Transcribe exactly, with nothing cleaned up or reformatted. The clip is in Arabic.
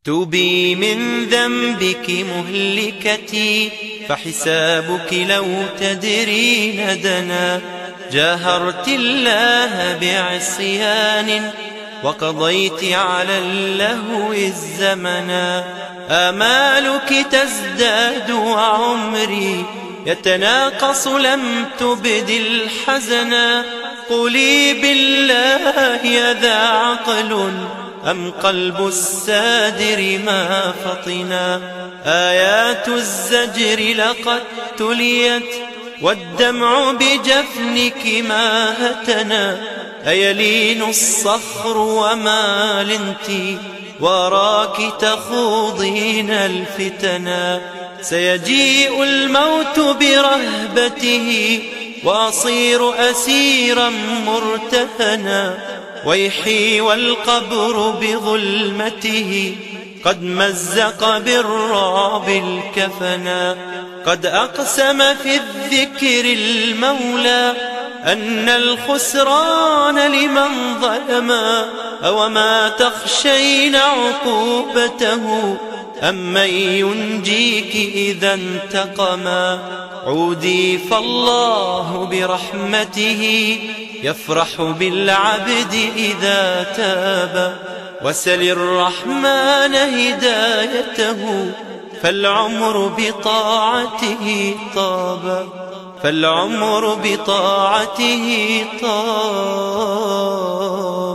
توبي من ذنبك مهلكتي، فحسابك لو تدرين دنا. جاهرت الله بعصيان، وقضيت على اللهو الزمنا. آمالك تزداد وعمري يتناقص، لم تبد الحزنا. قولي بالله يذا عقل أم قلب السادر ما فطنا. آيات الزجر لقد تليت، والدمع بجفنك ما هتنا. أيلين الصخر وما لنت، وراك تخوضين الفتنا. سيجيء الموت برهبته، وأصير أسيرا مرتهنا. ويحي والقبر بظلمته، قد مزق بالرعب الكفنا. قد أقسم في الذكر المولى أن الخسران لمن ظلما. أوما تخشين عقوبته، أم من ينجيك إذا انتقما. عودي فالله برحمته يفرح بالعبد إذا تاب. وسل الرحمن هدايته، فالعمر بطاعته طاب. فالعمر بطاعته طاب.